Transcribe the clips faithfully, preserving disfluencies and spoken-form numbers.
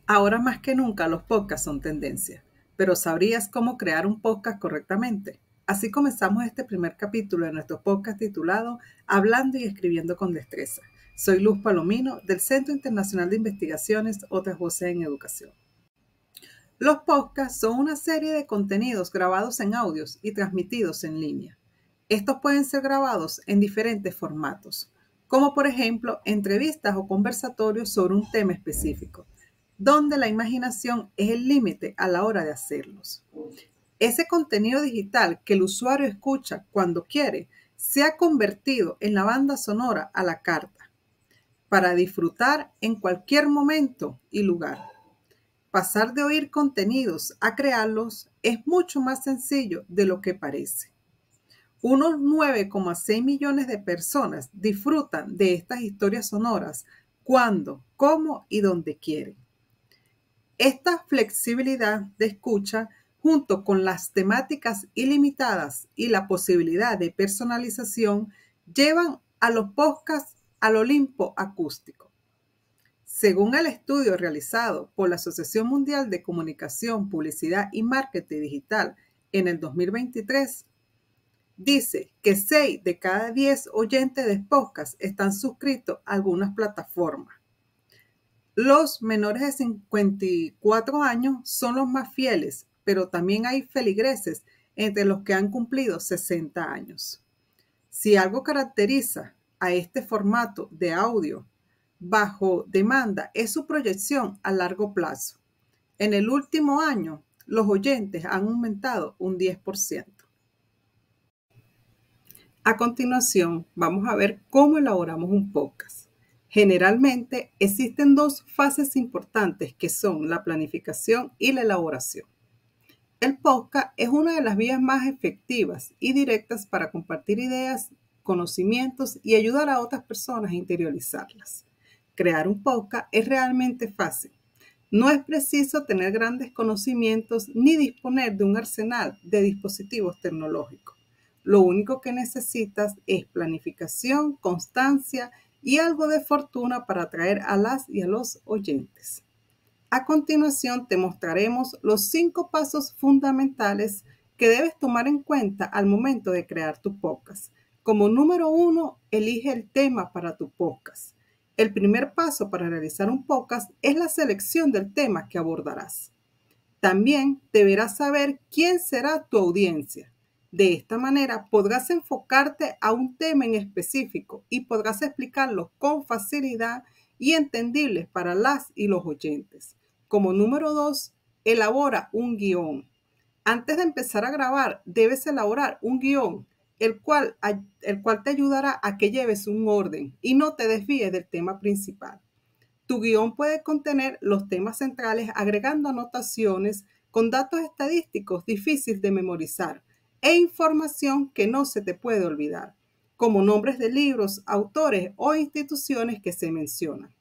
Ahora más que nunca los podcasts son tendencia, pero ¿sabrías cómo crear un podcast correctamente? Así comenzamos este primer capítulo de nuestro podcast titulado Hablando y escribiendo con destreza. Soy Luz Palomino del Centro Internacional de Investigaciones Otras Voces en Educación. Los podcasts son una serie de contenidos grabados en audios y transmitidos en línea. Estos pueden ser grabados en diferentes formatos, como por ejemplo entrevistas o conversatorios sobre un tema específico, donde la imaginación es el límite a la hora de hacerlos. Ese contenido digital que el usuario escucha cuando quiere se ha convertido en la banda sonora a la carta, para disfrutar en cualquier momento y lugar. Pasar de oír contenidos a crearlos es mucho más sencillo de lo que parece. Unos nueve coma seis millones de personas disfrutan de estas historias sonoras cuando, cómo y donde quieren. Esta flexibilidad de escucha, junto con las temáticas ilimitadas y la posibilidad de personalización, llevan a los podcasts al Olimpo acústico. Según el estudio realizado por la Asociación Mundial de Comunicación, Publicidad y Marketing Digital en el dos mil veintitrés, dice que seis de cada diez oyentes de podcast están suscritos a algunas plataformas. Los menores de cincuenta y cuatro años son los más fieles, pero también hay feligreses entre los que han cumplido sesenta años. Si algo caracteriza a este formato de audio bajo demanda es su proyección a largo plazo. En el último año, los oyentes han aumentado un diez por ciento. A continuación, vamos a ver cómo elaboramos un podcast. Generalmente existen dos fases importantes que son la planificación y la elaboración. El podcast es una de las vías más efectivas y directas para compartir ideas, conocimientos y ayudar a otras personas a interiorizarlas. Crear un podcast es realmente fácil. No es preciso tener grandes conocimientos ni disponer de un arsenal de dispositivos tecnológicos. Lo único que necesitas es planificación, constancia y algo de fortuna para atraer a las y a los oyentes. A continuación te mostraremos los cinco pasos fundamentales que debes tomar en cuenta al momento de crear tu podcast. Como número uno, elige el tema para tu podcast. El primer paso para realizar un podcast es la selección del tema que abordarás. También deberás saber quién será tu audiencia. De esta manera podrás enfocarte a un tema en específico y podrás explicarlo con facilidad y entendible para las y los oyentes. Como número dos, elabora un guión. Antes de empezar a grabar, debes elaborar un guión, el cual, el cual te ayudará a que lleves un orden y no te desvíes del tema principal. Tu guión puede contener los temas centrales agregando anotaciones con datos estadísticos difíciles de memorizar e información que no se te puede olvidar, como nombres de libros, autores o instituciones que se mencionan.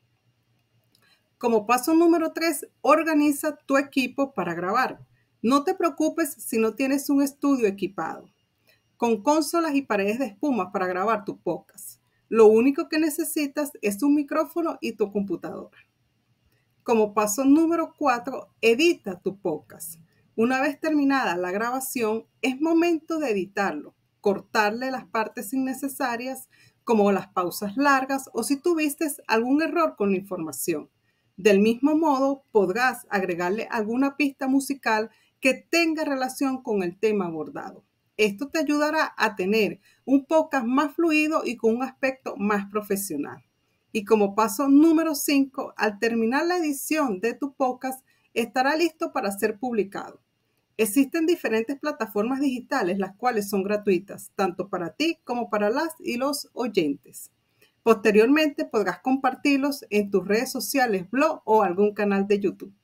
Como paso número tres, organiza tu equipo para grabar. No te preocupes si no tienes un estudio equipado, con consolas y paredes de espuma para grabar tu podcast. Lo único que necesitas es un micrófono y tu computadora. Como paso número cuatro, edita tu podcast. Una vez terminada la grabación, es momento de editarlo, cortarle las partes innecesarias, como las pausas largas o si tuviste algún error con la información. Del mismo modo, podrás agregarle alguna pista musical que tenga relación con el tema abordado. Esto te ayudará a tener un podcast más fluido y con un aspecto más profesional. Y como paso número cinco, al terminar la edición de tu podcast, estará listo para ser publicado. Existen diferentes plataformas digitales, las cuales son gratuitas, tanto para ti como para las y los oyentes. Posteriormente podrás compartirlos en tus redes sociales, blog o algún canal de YouTube.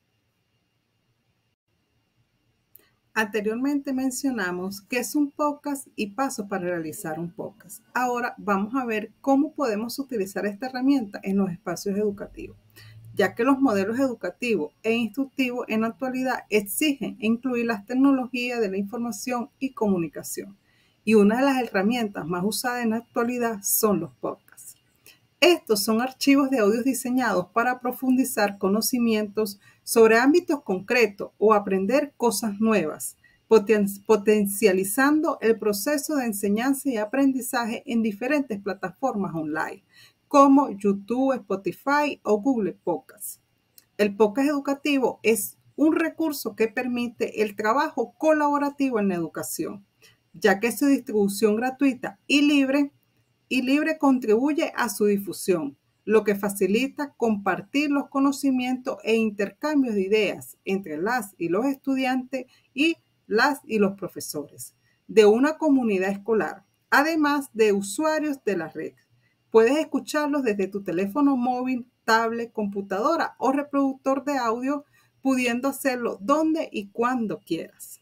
Anteriormente mencionamos qué es un podcast y pasos para realizar un podcast. Ahora vamos a ver cómo podemos utilizar esta herramienta en los espacios educativos, ya que los modelos educativos e instructivos en la actualidad exigen incluir las tecnologías de la información y comunicación. Y una de las herramientas más usadas en la actualidad son los podcasts. Estos son archivos de audios diseñados para profundizar conocimientos sobre ámbitos concretos o aprender cosas nuevas, poten potencializando el proceso de enseñanza y aprendizaje en diferentes plataformas online, como YouTube, Spotify o Google Podcasts. El podcast educativo es un recurso que permite el trabajo colaborativo en la educación, ya que su distribución gratuita y libre y libre contribuye a su difusión, lo que facilita compartir los conocimientos e intercambios de ideas entre las y los estudiantes y las y los profesores de una comunidad escolar, además de usuarios de la red. Puedes escucharlos desde tu teléfono móvil, tablet, computadora o reproductor de audio, pudiendo hacerlo donde y cuando quieras.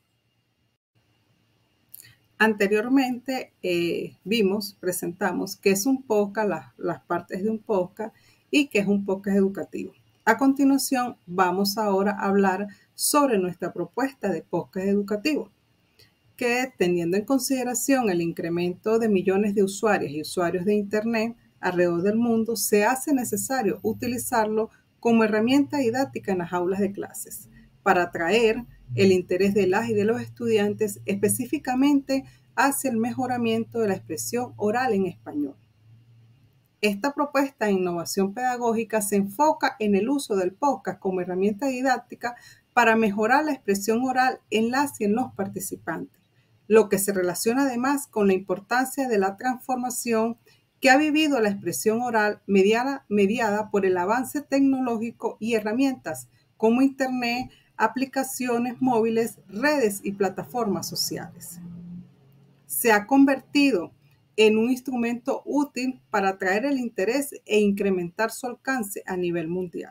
Anteriormente eh, vimos, presentamos qué es un podcast, las, las partes de un podcast y qué es un podcast educativo. A continuación, vamos ahora a hablar sobre nuestra propuesta de podcast educativo, que teniendo en consideración el incremento de millones de usuarios y usuarios de Internet alrededor del mundo, se hace necesario utilizarlo como herramienta didáctica en las aulas de clases para atraer el interés de las y de los estudiantes específicamente hacia el mejoramiento de la expresión oral en español. Esta propuesta de innovación pedagógica se enfoca en el uso del podcast como herramienta didáctica para mejorar la expresión oral en las y en los participantes, lo que se relaciona además con la importancia de la transformación que ha vivido la expresión oral mediada, mediada por el avance tecnológico y herramientas como Internet, aplicaciones móviles, redes y plataformas sociales. Se ha convertido en un instrumento útil para atraer el interés e incrementar su alcance a nivel mundial.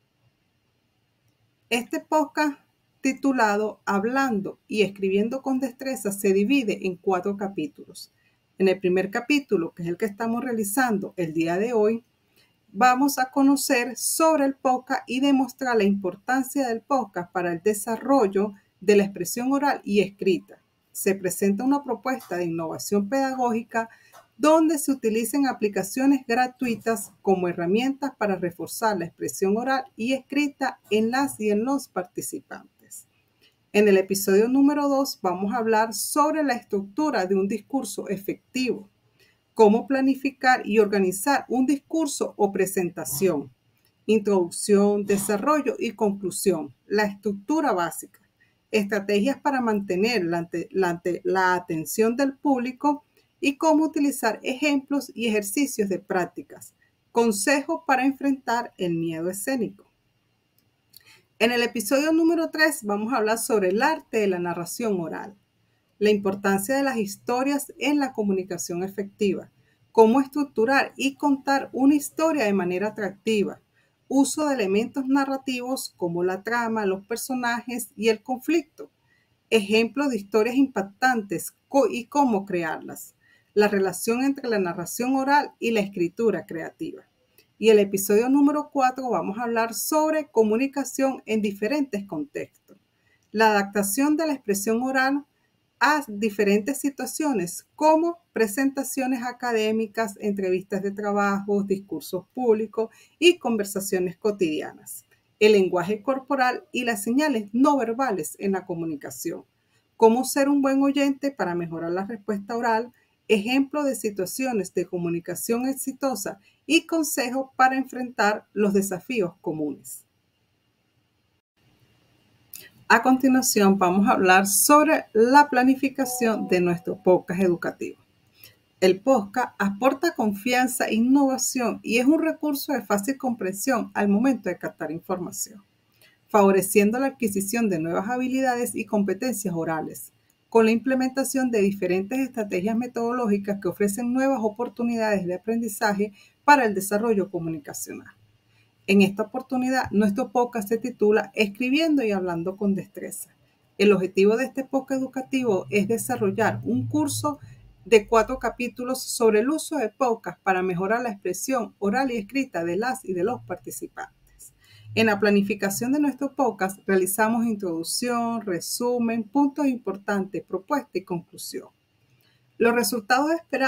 Este podcast titulado Hablando y escribiendo con destreza se divide en cuatro capítulos. En el primer capítulo, que es el que estamos realizando el día de hoy, vamos a conocer sobre el podcast y demostrar la importancia del podcast para el desarrollo de la expresión oral y escrita. Se presenta una propuesta de innovación pedagógica donde se utilizan aplicaciones gratuitas como herramientas para reforzar la expresión oral y escrita en las y en los participantes. En el episodio número dos vamos a hablar sobre la estructura de un discurso efectivo, cómo planificar y organizar un discurso o presentación, introducción, desarrollo y conclusión, la estructura básica, estrategias para mantener la, la, la atención del público y cómo utilizar ejemplos y ejercicios de prácticas, consejos para enfrentar el miedo escénico. En el episodio número tres vamos a hablar sobre el arte de la narración oral, la importancia de las historias en la comunicación efectiva, cómo estructurar y contar una historia de manera atractiva, uso de elementos narrativos como la trama, los personajes y el conflicto, ejemplos de historias impactantes y cómo crearlas, la relación entre la narración oral y la escritura creativa. Y el episodio número cuatro vamos a hablar sobre comunicación en diferentes contextos, la adaptación de la expresión oral a diferentes situaciones como presentaciones académicas, entrevistas de trabajo, discursos públicos y conversaciones cotidianas, el lenguaje corporal y las señales no verbales en la comunicación, cómo ser un buen oyente para mejorar la respuesta oral, ejemplo de situaciones de comunicación exitosa y consejos para enfrentar los desafíos comunes. A continuación vamos a hablar sobre la planificación de nuestro podcast educativo. El podcast aporta confianza e innovación y es un recurso de fácil comprensión al momento de captar información, favoreciendo la adquisición de nuevas habilidades y competencias orales, con la implementación de diferentes estrategias metodológicas que ofrecen nuevas oportunidades de aprendizaje para el desarrollo comunicacional. En esta oportunidad, nuestro podcast se titula Escribiendo y hablando con destreza. El objetivo de este podcast educativo es desarrollar un curso de cuatro capítulos sobre el uso de podcast para mejorar la expresión oral y escrita de las y de los participantes. En la planificación de nuestro podcast realizamos introducción, resumen, puntos importantes, propuesta y conclusión. Los resultados esperados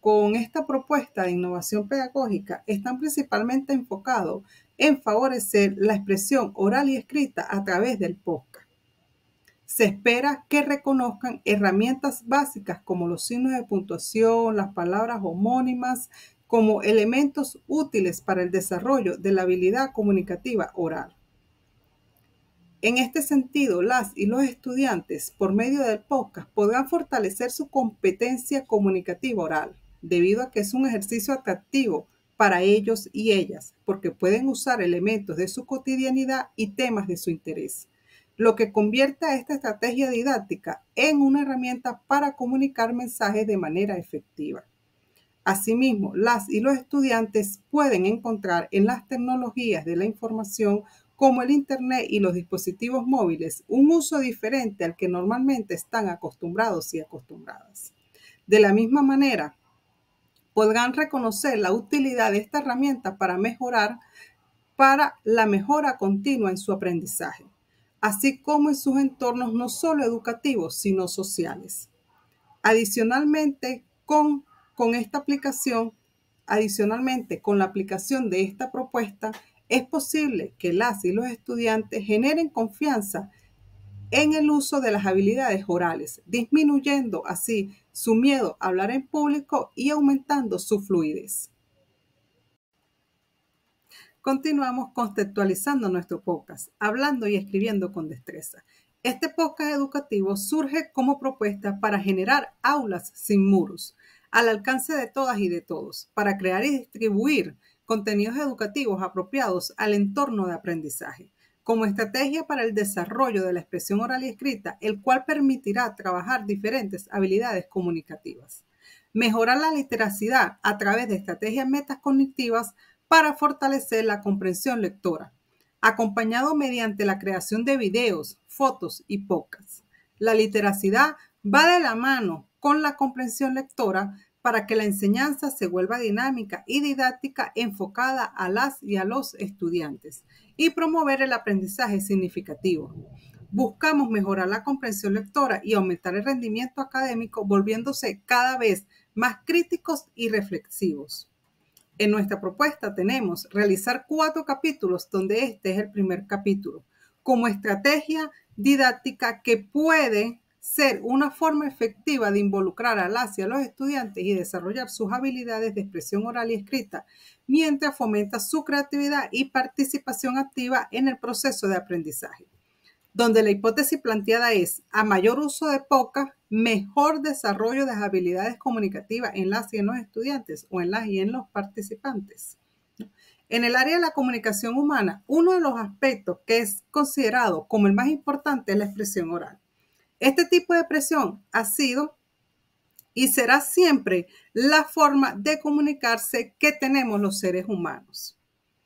con esta propuesta de innovación pedagógica están principalmente enfocados en favorecer la expresión oral y escrita a través del podcast. Se espera que reconozcan herramientas básicas como los signos de puntuación, las palabras homónimas, como elementos útiles para el desarrollo de la habilidad comunicativa oral. En este sentido, las y los estudiantes, por medio del podcast, podrán fortalecer su competencia comunicativa oral, debido a que es un ejercicio atractivo para ellos y ellas, porque pueden usar elementos de su cotidianidad y temas de su interés, lo que convierte a esta estrategia didáctica en una herramienta para comunicar mensajes de manera efectiva. Asimismo, las y los estudiantes pueden encontrar en las tecnologías de la información como el Internet y los dispositivos móviles un uso diferente al que normalmente están acostumbrados y acostumbradas. De la misma manera, podrán reconocer la utilidad de esta herramienta para mejorar, para la mejora continua en su aprendizaje, así como en sus entornos no solo educativos, sino sociales. Adicionalmente, con, con esta aplicación, adicionalmente, con la aplicación de esta propuesta, es posible que las y los estudiantes generen confianza en el uso de las habilidades orales, disminuyendo así su miedo a hablar en público y aumentando su fluidez. Continuamos contextualizando nuestro podcast, hablando y escribiendo con destreza. Este podcast educativo surge como propuesta para generar aulas sin muros, al alcance de todas y de todos, para crear y distribuir contenidos educativos apropiados al entorno de aprendizaje, como estrategia para el desarrollo de la expresión oral y escrita, el cual permitirá trabajar diferentes habilidades comunicativas. Mejorar la literacidad a través de estrategias metacognitivas para fortalecer la comprensión lectora, acompañado mediante la creación de videos, fotos y podcasts. La literacidad va de la mano con la comprensión lectora para que la enseñanza se vuelva dinámica y didáctica enfocada a las y a los estudiantes y promover el aprendizaje significativo. Buscamos mejorar la comprensión lectora y aumentar el rendimiento académico, volviéndose cada vez más críticos y reflexivos. En nuestra propuesta tenemos realizar cuatro capítulos, donde este es el primer capítulo, como estrategia didáctica que puede ser una forma efectiva de involucrar a las y a los estudiantes y desarrollar sus habilidades de expresión oral y escrita, mientras fomenta su creatividad y participación activa en el proceso de aprendizaje, donde la hipótesis planteada es: a mayor uso de podcast, mejor desarrollo de las habilidades comunicativas en las y en los estudiantes o en las y en los participantes. En el área de la comunicación humana, uno de los aspectos que es considerado como el más importante es la expresión oral. Este tipo de expresión ha sido y será siempre la forma de comunicarse que tenemos los seres humanos.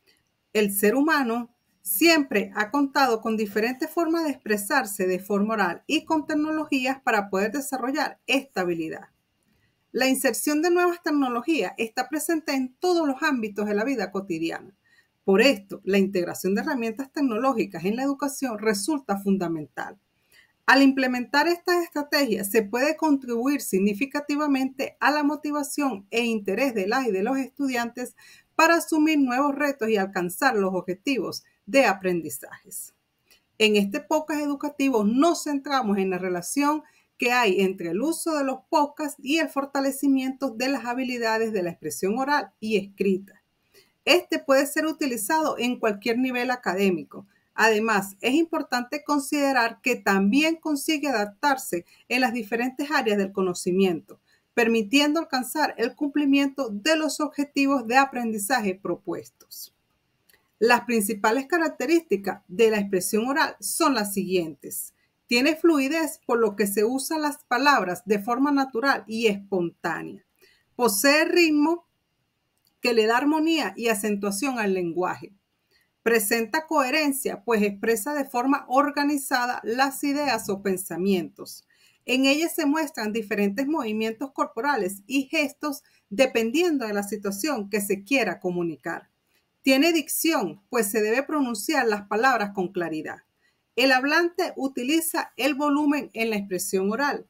El ser humano siempre ha contado con diferentes formas de expresarse de forma oral y con tecnologías para poder desarrollar esta habilidad. La inserción de nuevas tecnologías está presente en todos los ámbitos de la vida cotidiana. Por esto, la integración de herramientas tecnológicas en la educación resulta fundamental. Al implementar estas estrategias, se puede contribuir significativamente a la motivación e interés de las y de los estudiantes para asumir nuevos retos y alcanzar los objetivos de aprendizajes. En este podcast educativo nos centramos en la relación que hay entre el uso de los podcasts y el fortalecimiento de las habilidades de la expresión oral y escrita. Este puede ser utilizado en cualquier nivel académico. Además, es importante considerar que también consigue adaptarse en las diferentes áreas del conocimiento, permitiendo alcanzar el cumplimiento de los objetivos de aprendizaje propuestos. Las principales características de la expresión oral son las siguientes. Tiene fluidez, por lo que se usan las palabras de forma natural y espontánea. Posee ritmo que le da armonía y acentuación al lenguaje. Presenta coherencia, pues expresa de forma organizada las ideas o pensamientos. En ella se muestran diferentes movimientos corporales y gestos dependiendo de la situación que se quiera comunicar. Tiene dicción, pues se debe pronunciar las palabras con claridad. El hablante utiliza el volumen en la expresión oral.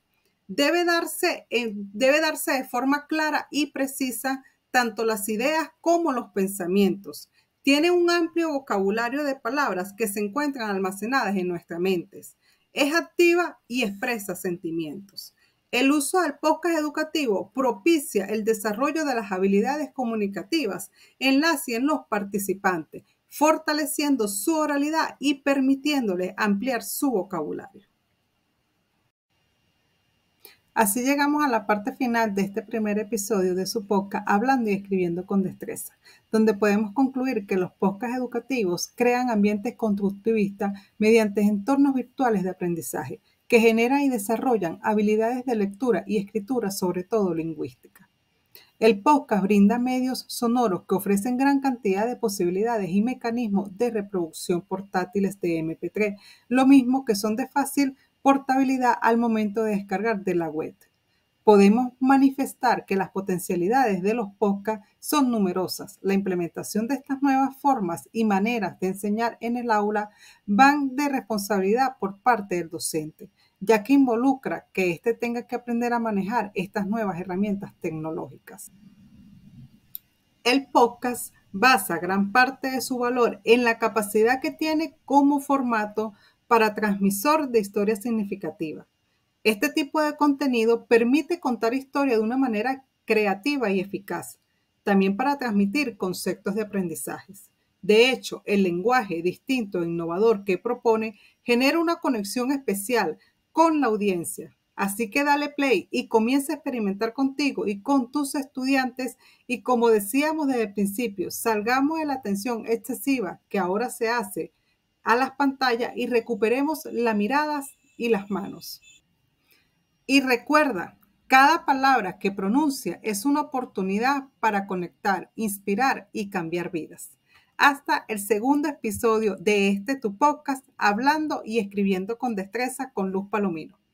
Debe darse, en, debe darse de forma clara y precisa tanto las ideas como los pensamientos. Tiene un amplio vocabulario de palabras que se encuentran almacenadas en nuestras mentes. Es activa y expresa sentimientos. El uso del podcast educativo propicia el desarrollo de las habilidades comunicativas en las y en los participantes, fortaleciendo su oralidad y permitiéndole ampliar su vocabulario. Así llegamos a la parte final de este primer episodio de su podcast Hablando y Escribiendo con Destreza, donde podemos concluir que los podcasts educativos crean ambientes constructivistas mediante entornos virtuales de aprendizaje que generan y desarrollan habilidades de lectura y escritura, sobre todo lingüística. El podcast brinda medios sonoros que ofrecen gran cantidad de posibilidades y mecanismos de reproducción portátiles de eme pe tres, lo mismo que son de fácil portabilidad al momento de descargar de la web. Podemos manifestar que las potencialidades de los podcasts son numerosas. La implementación de estas nuevas formas y maneras de enseñar en el aula van de responsabilidad por parte del docente, ya que involucra que éste tenga que aprender a manejar estas nuevas herramientas tecnológicas. El podcast basa gran parte de su valor en la capacidad que tiene como formato para transmisor de historias significativas. Este tipo de contenido permite contar historias de una manera creativa y eficaz, también para transmitir conceptos de aprendizajes. De hecho, el lenguaje distinto e innovador que propone genera una conexión especial con la audiencia. Así que dale play y comienza a experimentar contigo y con tus estudiantes y, como decíamos desde el principio, salgamos de la atención excesiva que ahora se hace a las pantallas y recuperemos las miradas y las manos. Y recuerda, cada palabra que pronuncia es una oportunidad para conectar, inspirar y cambiar vidas. Hasta el segundo episodio de este tu podcast, Hablando y Escribiendo con Destreza con Luz Palomino.